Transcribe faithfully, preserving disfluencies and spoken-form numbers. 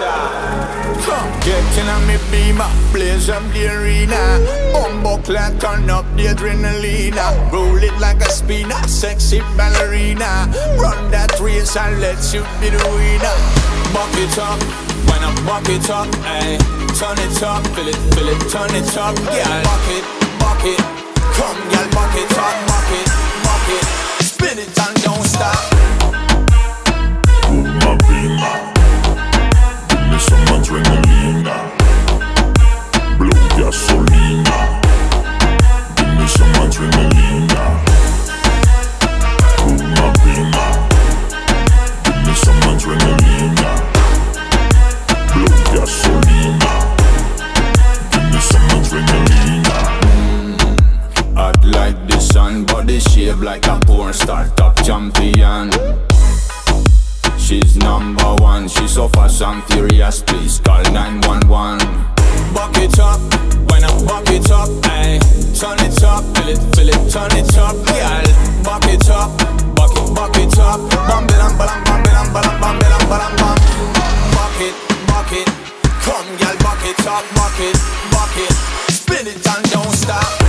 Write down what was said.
Get in on me beamer, blaze up the arena. Bumbuckler, turn up the adrenalina. Roll it like a spinner, sexy ballerina. Run that race and let you be the winner. Buck it up, when I buck it up, ayy. Turn it up, feel it, feel it, turn it up, yeah. Buck it, buck it, come girl, buck it up, buck it, buck it. Spin it and don't stop. Move my beamer, give me some adrenalina. Blow gasolina, give me some adrenalina. Move my beamer, give me some adrenalina. Blow gasolina, give me some adrenalina. mm, Hot like the sun, body shape like a porn star, top champion. She's number one, she so fast and furious, please call nine one one. Buck it up, when I buck it up, ayy. Turn it up, feel it, feel it, turn it up, girl. Buck it up, buck it, buck it up. Bam, bilam, balam, bam, bilam, balam, bam, bilam, balam, bam. Buck it, buck it, come girl, buck it up, buck it, buck it. Spin it and don't stop.